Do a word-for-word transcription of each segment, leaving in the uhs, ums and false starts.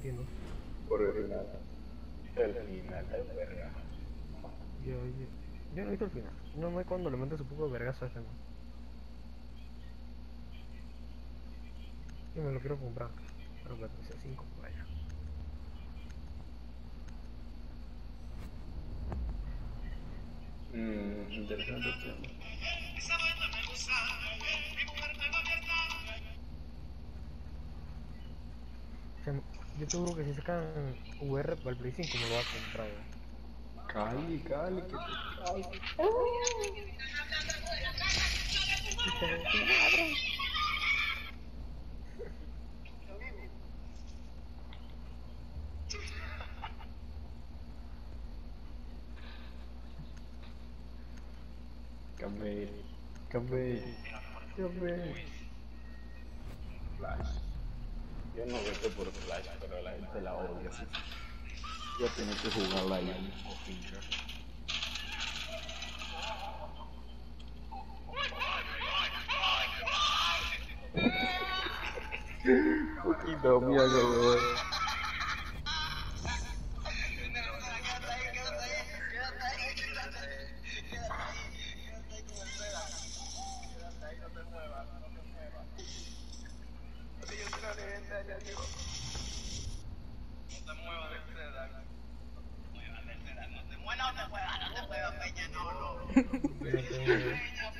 Entiendo. Por el final. El final es verga. Yo, yo, yo no he visto el final. No me cuando le mete su poco de vergazo a este man. Y me lo quiero comprar. Pero que P C cinco por allá. Mmm, interesante tema. O sea, yo te juro que si sacan V R para el Play cinco me lo va a comprar, weón. Cali, Cali, que te cago. Hija de tu madre. Cambé, cambé, cambé. Flash. Yo no vete por Flash, pero la gente la odia. ¿Sí? Yo tengo que jugarla ahí al mismo finger. Poquito miedo, weón. Que no te muevas.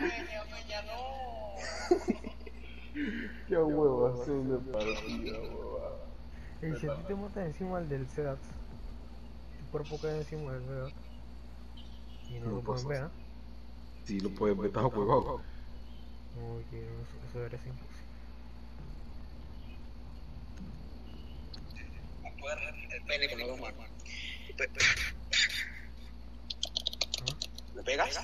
Qué huevazón de partida, hueva. Y si a ti te montas encima del del Sedat, tu cuerpo cae encima del Sedat y no No lo pueden pasa. ver, ¿eh? Sí, lo puedes ver, estás huevado. Oye, eso, eso debería ser imposible. El pene con las dos manos. ¿Ah? ¿Me pegas?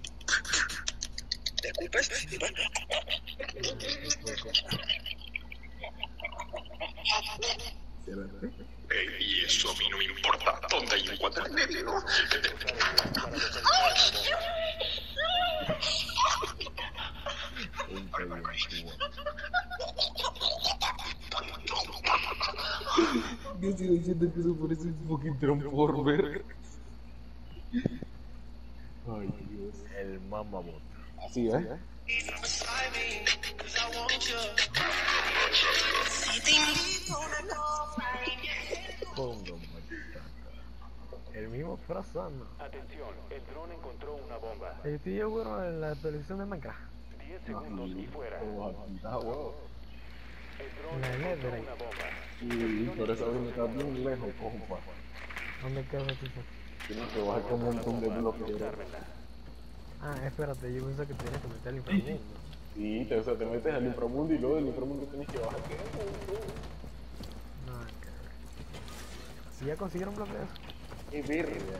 ¿Te escupes? Ah, qué puerco. Espérate. Y eso a mí no me importa. ¿Dónde hay un cuatro y medio? Un calientúa. Yo sigo diciendo que eso parece un fucking Transformer. Ay, Dios. El Mamabot. Así, ¿eh? Pongo machaca. El mismo Frasano. Atención, el dron encontró una bomba. El tío, bueno, en la actualización de Minecraft. diez segundos y fuera. Oh, aquí está, huevo. El dron La encontró Netherite. una bomba. Sí, pero esa vaina está bien lejos, compa. ¿Dónde queda esa chicha? Tienes que bajar con un montón de bloques. Desármenla. Ah, espérate, yo pensé que tenías que meter el inframundo. Sí, te, o sea, te metes al inframundo y luego del inframundo tienes que bajar. Nada que ver. ¿Y ya consiguieron bloqueos? ¡Qué verga!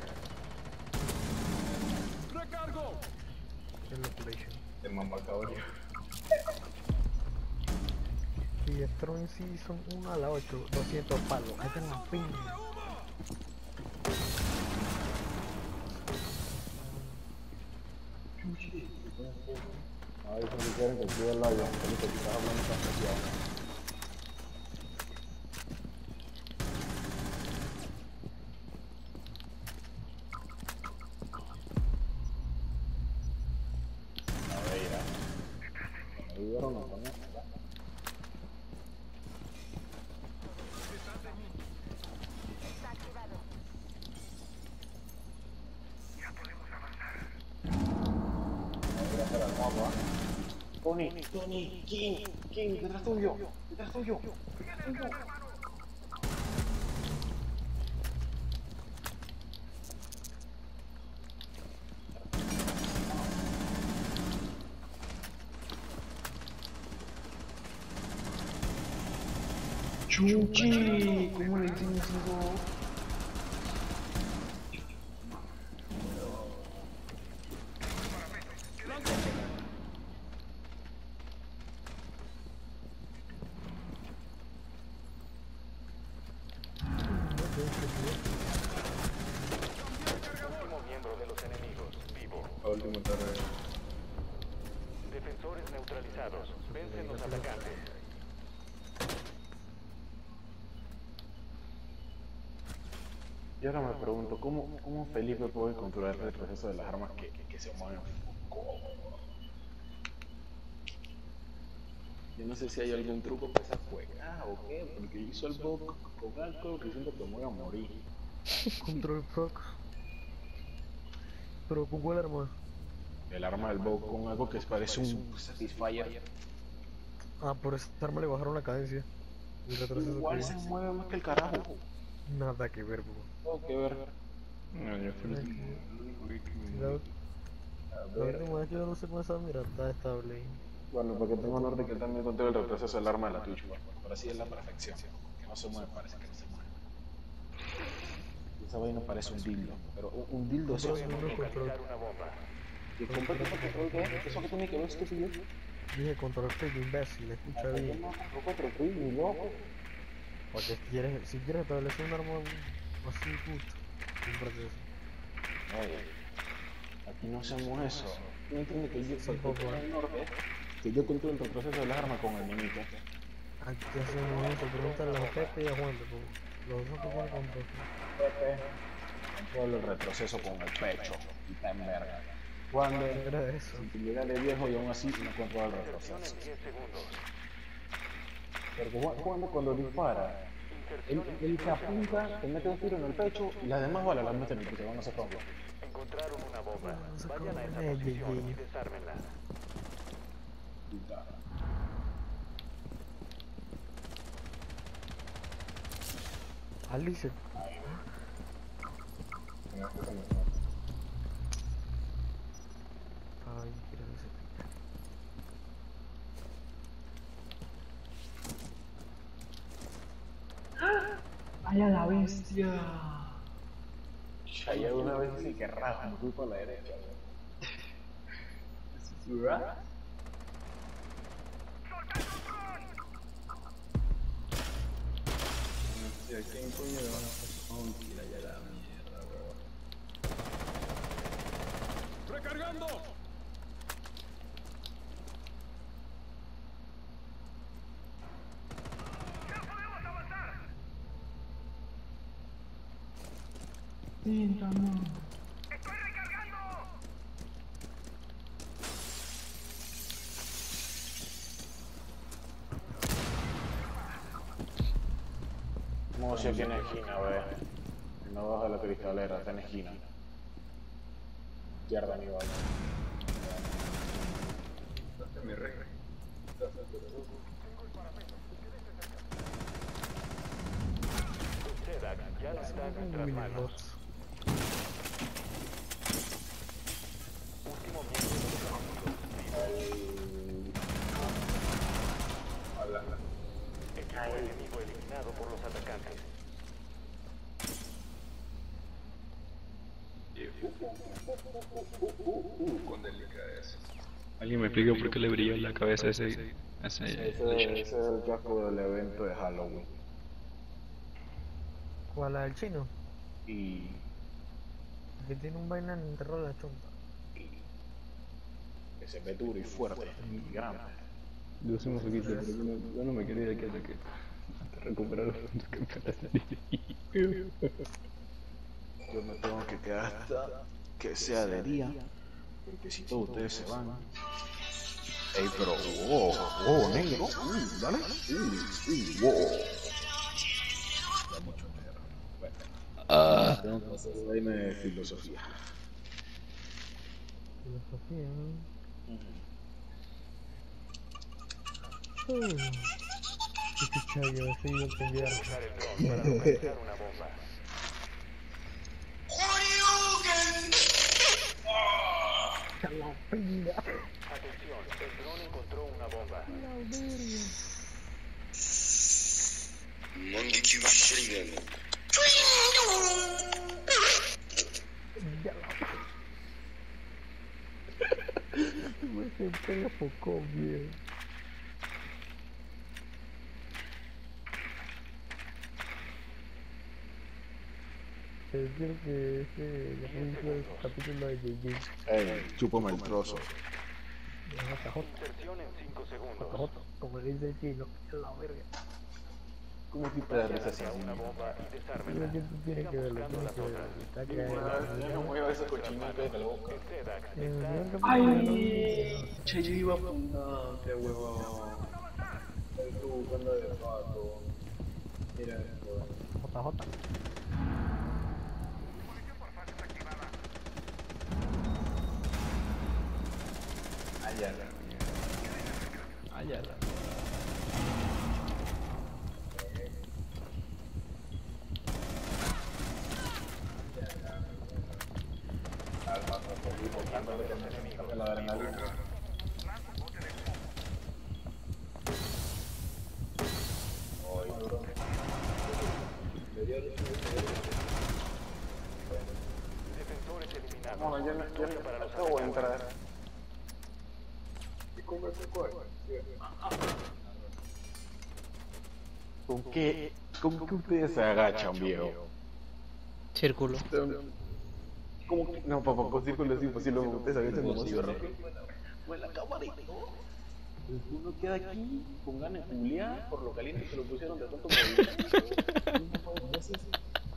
Qué locuration. El mamacabrio. Y Strong sí son uno a la ocho, doscientos palos. Ahí tengo un ping. A veces me quieren que estoy al lado, aunque te quizás hablando tan especial. A ver, ya. Me ayudaron a poner. Tony, Tony, King, King, detrás tuyo, detrás tuyo, detrás tuyo. Chuchi, ¿cómo le dicen eso? Último miembro de los enemigos, vivo. La última tarea. Defensores neutralizados. Vencen los atacantes. Y ahora me pregunto, ¿cómo, cómo Felipe puede controlar el proceso de las armas que, que, que se mueven? Yo no sé si hay algún truco para esa juega o qué, porque hizo el bug con algo que siento que me voy a morir. Control Proc. Pero con cuál arma. El arma del bug con algo que parece un Satisfyer. Ah, por esa arma le bajaron la cadencia. Y retroceso Igual que se mueve más que el carajo. nada que ver, bro. Tengo que ver. No, yo fue el Nada que último, ver. el único que que me Sí, la, moví. A la ver. última vez que yo no sé cómo estaba, mira, está estable. Bueno, porque tengo honor de que también controlo el retroceso del arma de la Twitch, pues. Pero así es la perfección. Que no se mueve, parece que no se mueve. Y esa vaina parece un dildo. Pero un, un dildo es eso. Control uno, control. Localizar una bomba. ¿Y comprate ese control qué? ¿Eso que tiene que ver, estúpido? Dije control freak, imbécil, escucha bien. No, tampoco te fui, ni loco. Porque si quieres, si quieres establecer un arma así, puto, cómprate eso. Oye, aquí no hacemos eso. ¿Tú entiendes que yo Sí, soy papá. del norte? Que yo controlo el proceso de las armas con el niñito. Aquí hacemos eso, pregúntale a Pepe y a Juan, porque los dos que tienen control. Pepe, controlo el retroceso con el pecho. Y está en verga. Cuando Era eso. si te llega de viejo y aún así no controla el Inserción retroceso. en diez segundos. Porque Juan- cuando, cuando dispara, él, Inserción en él se apunta, te mete un tiro en el pecho y las demás balas las mete en el piso, van a hacer romper. Encontraron una bomba. Vamos a Vayan a esa comer, posición Gigi. y desármenla. Puta. Alice. Ay, quiero ese. ¡Vaya la bestia! Ya una vez sí que raja, me fui por la derecha. ¿Verdad? ¿A quién coño le van a pasar un tira ya la mierda, weón? ¡Recargando! No sé quién es esquina, wey. No baja la cristalera, está en esquina. Izquierda, mi bala. Mi rey. Sedac ya no está en nuestras manos. Bots. Último miembro de los enemigos. Equipo enemigo eliminado por los atacantes. Con delicadeza. ¿Alguien me explica por qué le brilla la cabeza a ese... a ese... Ese, ese es el casco del evento de Halloween. ¿Cuál la del chino? Y... Que tiene un vaina en enterrado en la chompa. que se ve duro y fuerte y grande. Yo soy un poquito, pero yo no, yo no me quería ir aquí hasta que... hasta recuperar los puntos que me para salir. Yo me tengo que quedar hasta que sea de día, porque si todos ustedes se van. Ey, pero, wow, wow, negro, uy, dale, uy, uy, wow. Ya mucho negro. Bueno, Ah. tengo que hacer vaina de filosofía. Filosofía, ¿no? Uh. Qué chucha, yo he seguido pendiente. Usar el dron para localizar una bomba. La pinga. Atención, el dron encontró una bomba. Mangekyu Sharingan. Ya la... Me senté de poco bien. Es decir que ese capítulo es capítulo de J J. Ey, chúpame el trozo. J J, Inserción en cinco segundos. J J, como le dice el chino, es la verga. ¿Cómo si te da risa así? Una bomba y Yo desármenla. que tú tienes que verlo, tienes que verlo. Está Ya no que mueva esa cochinita de la boca. Sedax Ay, che, yo iba a apuntarte, huevón. Estoy buscando de pato. Mira esto. J J. Ayala. Ayala. Alma, no estoy buscando de que me saque la adrenalina. Ay, bro. defensores eliminados. Bueno, yo no, yo no Para los acabo de atacantes. entrar. ¿Y cómo se fue? ¿Con qué, ¿Con qué ustedes se agachan, viejo? Círculo. ¿Cómo que? No, papá, con círculo es imposible, ustedes agachan demasiado rápido. Bueno, la cámara y todo. Uno queda aquí con ganas de culiar por lo caliente que lo pusieron de tanto movimiento. No puede ser.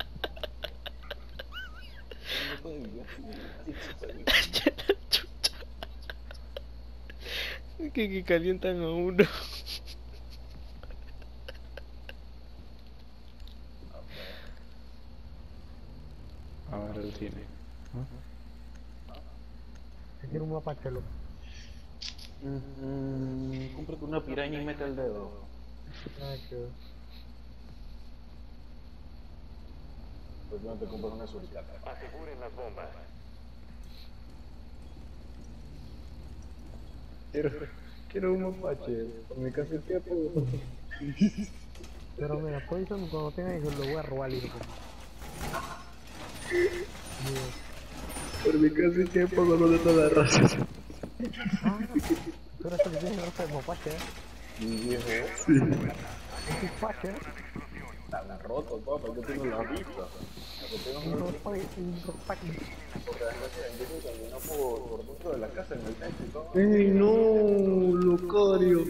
No puede vivir así. Así se puede vivir. que, que calientan a uno. Ahora el cine. Te quiero un mapa chelo. Mm, cómprate una piraña y mete el dedo. Ay, qué. Pues no te compras una suricata. Aseguren las bombas. Quiero, quiero un mapache. Por mi casa que puedo. Pero mira, pues cuando tenga hijos lo voy a robar, hijo. Por mi casa que puedo no de todas las razas. Ah, tú eres el que tienes raza de mapache, ¿eh? Mi viejo. Sí. Es un pache, ¿eh? Están rotos, papá, yo tengo la vista. Lo que tengo Un es ropaje, un ropaje. porque yo caminó por, por dentro de la casa en el techo y todo. ¡Ey, no! Locario.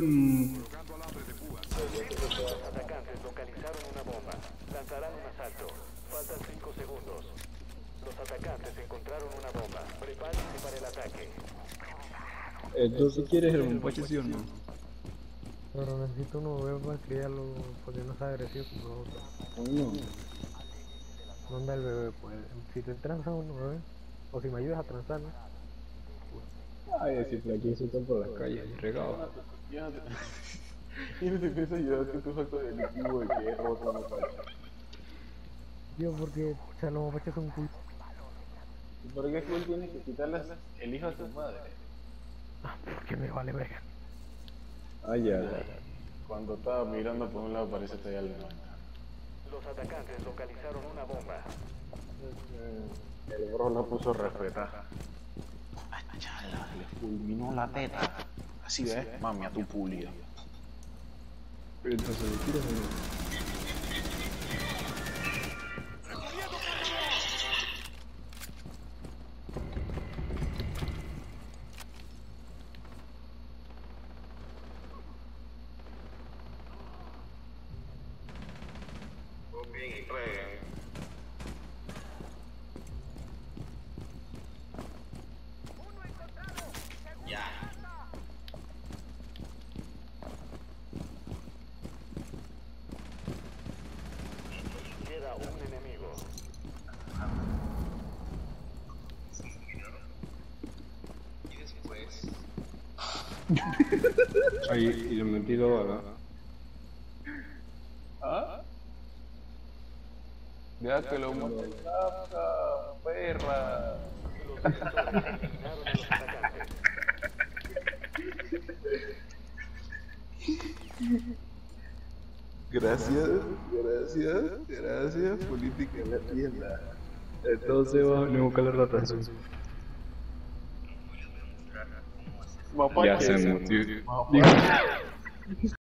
Los atacantes localizaron una bomba. Lanzarán un asalto. Faltan cinco segundos. Los atacantes encontraron una bomba. Prepárense para el ataque. Entonces, ¿quieres el mapache, sí o no? Pero necesito uno bebé para criarlo porque no es agresivo como nosotros. No. Manda el bebé, pues. Si te transas uno bebé, o si me ayudas a transarlo. Ay, si por aquí se están por las calles, regado. Ya no te... Ya no te pienso ayudar que tu facto delictivo de que es roto una facha. Yo porque, o sea, los mapaches son cool. ¿Y por qué él tiene que quitarle el hijo a su madre? Ah, porque me vale verga. Ay, ya, ya. Cuando estaba mirando por un lado parece que ya le no. Los atacantes localizaron una bomba. El bro la puso a respetar. Ay, chala, le fulminó la teta. Así ves, mami, a tu pulido. Entonces, ¿quieres o no? Queda un enemigo. Ahí, y le metí dos balas. ¿Ah? Deja que lo mate, caca, perra. Los defensores eliminaron a los atacantes. Gracias, gracias, gracias, política en la tienda. Entonces, vamos a buscar la rata. Mapache. Ya hacemos, tío. Mapache.